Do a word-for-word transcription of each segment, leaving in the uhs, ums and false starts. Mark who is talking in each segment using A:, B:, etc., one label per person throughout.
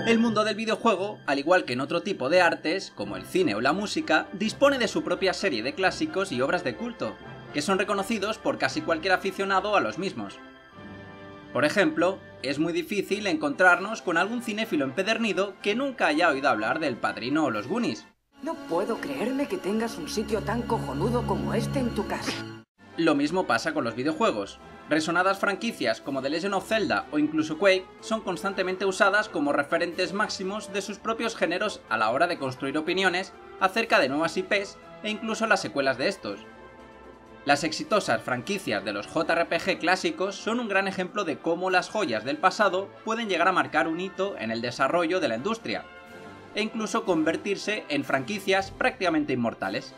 A: El mundo del videojuego, al igual que en otro tipo de artes, como el cine o la música, dispone de su propia serie de clásicos y obras de culto, que son reconocidos por casi cualquier aficionado a los mismos. Por ejemplo, es muy difícil encontrarnos con algún cinéfilo empedernido que nunca haya oído hablar del Padrino o los Goonies.
B: No puedo creerme que tengas un sitio tan cojonudo como este en tu casa.
A: Lo mismo pasa con los videojuegos. Resonadas franquicias como The Legend of Zelda o incluso Quake son constantemente usadas como referentes máximos de sus propios géneros a la hora de construir opiniones acerca de nuevas I Pes e incluso las secuelas de estos. Las exitosas franquicias de los J R P G clásicos son un gran ejemplo de cómo las joyas del pasado pueden llegar a marcar un hito en el desarrollo de la industria, e incluso convertirse en franquicias prácticamente inmortales.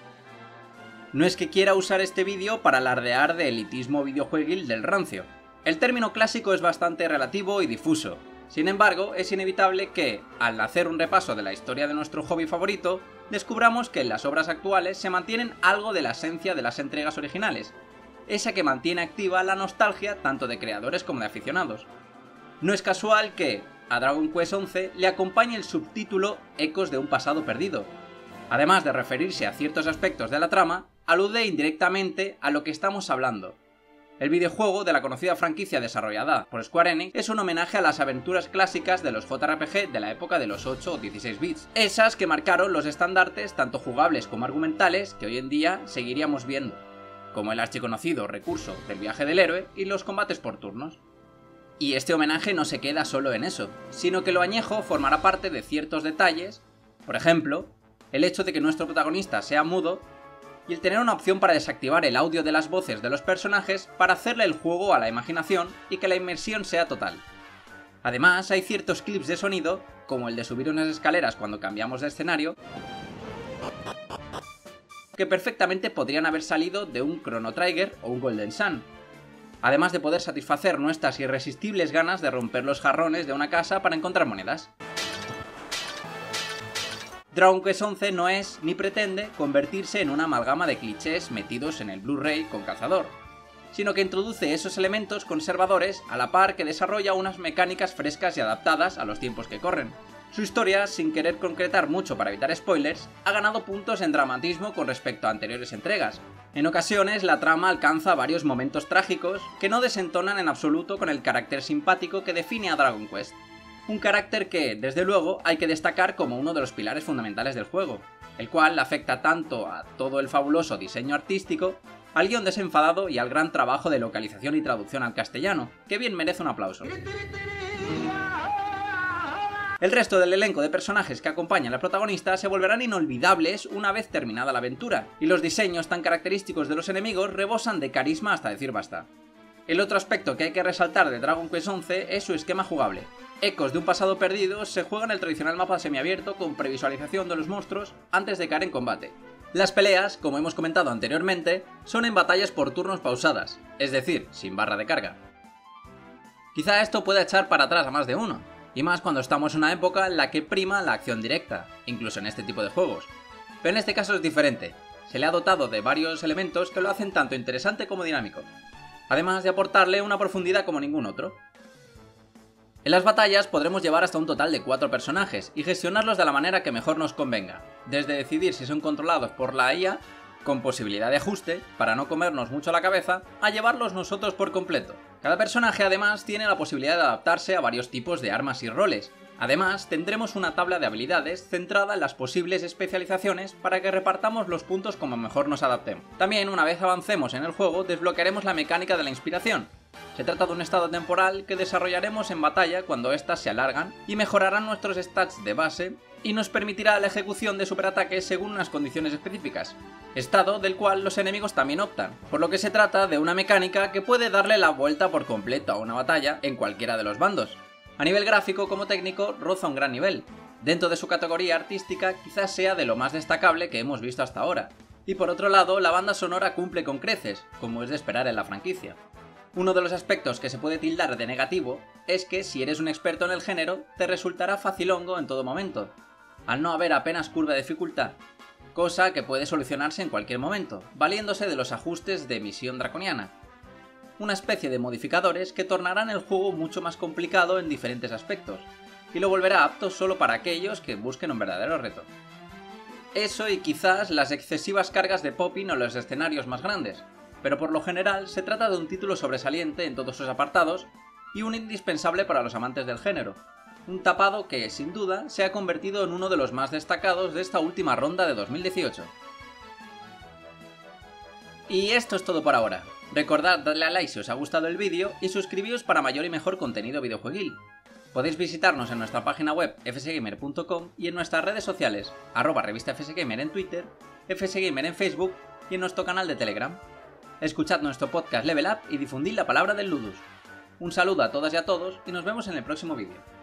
A: No es que quiera usar este vídeo para alardear de elitismo videojueguil del rancio. El término clásico es bastante relativo y difuso. Sin embargo, es inevitable que, al hacer un repaso de la historia de nuestro hobby favorito, descubramos que en las obras actuales se mantienen algo de la esencia de las entregas originales, esa que mantiene activa la nostalgia tanto de creadores como de aficionados. No es casual que a Dragon Quest once le acompañe el subtítulo Ecos de un pasado perdido. Además de referirse a ciertos aspectos de la trama, alude indirectamente a lo que estamos hablando. El videojuego de la conocida franquicia desarrollada por Square Enix es un homenaje a las aventuras clásicas de los J R P G de la época de los ocho o dieciséis bits, esas que marcaron los estandartes tanto jugables como argumentales que hoy en día seguiríamos viendo, como el archiconocido recurso del viaje del héroe y los combates por turnos. Y este homenaje no se queda solo en eso, sino que lo añejo formará parte de ciertos detalles, por ejemplo, el hecho de que nuestro protagonista sea mudo, y el tener una opción para desactivar el audio de las voces de los personajes para hacerle el juego a la imaginación y que la inmersión sea total. Además, hay ciertos clips de sonido, como el de subir unas escaleras cuando cambiamos de escenario, que perfectamente podrían haber salido de un Chrono Trigger o un Golden Sun, además de poder satisfacer nuestras irresistibles ganas de romper los jarrones de una casa para encontrar monedas. Dragon Quest once no es, ni pretende, convertirse en una amalgama de clichés metidos en el Blu-ray con calzador, sino que introduce esos elementos conservadores a la par que desarrolla unas mecánicas frescas y adaptadas a los tiempos que corren. Su historia, sin querer concretar mucho para evitar spoilers, ha ganado puntos en dramatismo con respecto a anteriores entregas. En ocasiones la trama alcanza varios momentos trágicos que no desentonan en absoluto con el carácter simpático que define a Dragon Quest. Un carácter que, desde luego, hay que destacar como uno de los pilares fundamentales del juego, el cual afecta tanto a todo el fabuloso diseño artístico, al guión desenfadado y al gran trabajo de localización y traducción al castellano, que bien merece un aplauso. El resto del elenco de personajes que acompañan al protagonista se volverán inolvidables una vez terminada la aventura, y los diseños tan característicos de los enemigos rebosan de carisma hasta decir basta. El otro aspecto que hay que resaltar de Dragon Quest once es su esquema jugable. Ecos de un pasado perdido se juega en el tradicional mapa semiabierto con previsualización de los monstruos antes de caer en combate. Las peleas, como hemos comentado anteriormente, son en batallas por turnos pausadas, es decir, sin barra de carga. Quizá esto pueda echar para atrás a más de uno, y más cuando estamos en una época en la que prima la acción directa, incluso en este tipo de juegos. Pero en este caso es diferente, se le ha dotado de varios elementos que lo hacen tanto interesante como dinámico, además de aportarle una profundidad como ningún otro. En las batallas podremos llevar hasta un total de cuatro personajes y gestionarlos de la manera que mejor nos convenga, desde decidir si son controlados por la I A, con posibilidad de ajuste, para no comernos mucho la cabeza, a llevarlos nosotros por completo. Cada personaje además tiene la posibilidad de adaptarse a varios tipos de armas y roles. Además, tendremos una tabla de habilidades centrada en las posibles especializaciones para que repartamos los puntos como mejor nos adaptemos. También, una vez avancemos en el juego, desbloquearemos la mecánica de la inspiración. Se trata de un estado temporal que desarrollaremos en batalla cuando éstas se alargan y mejorarán nuestros stats de base y nos permitirá la ejecución de superataques según unas condiciones específicas, estado del cual los enemigos también optan, por lo que se trata de una mecánica que puede darle la vuelta por completo a una batalla en cualquiera de los bandos. A nivel gráfico como técnico roza un gran nivel, dentro de su categoría artística quizás sea de lo más destacable que hemos visto hasta ahora, y por otro lado la banda sonora cumple con creces, como es de esperar en la franquicia. Uno de los aspectos que se puede tildar de negativo es que si eres un experto en el género te resultará facilongo en todo momento, al no haber apenas curva de dificultad, cosa que puede solucionarse en cualquier momento, valiéndose de los ajustes de misión draconiana, una especie de modificadores que tornarán el juego mucho más complicado en diferentes aspectos, y lo volverá apto solo para aquellos que busquen un verdadero reto. Eso y quizás las excesivas cargas de popping o los escenarios más grandes, pero por lo general se trata de un título sobresaliente en todos sus apartados y un indispensable para los amantes del género. Un tapado que, sin duda, se ha convertido en uno de los más destacados de esta última ronda de dos mil dieciocho. Y esto es todo por ahora. Recordad darle a like si os ha gustado el vídeo y suscribíos para mayor y mejor contenido videojueguil. Podéis visitarnos en nuestra página web f s gamer punto com y en nuestras redes sociales, arroba revista fsgamer en Twitter, fsgamer en Facebook y en nuestro canal de Telegram. Escuchad nuestro podcast Level Up y difundid la palabra del Ludus. Un saludo a todas y a todos y nos vemos en el próximo vídeo.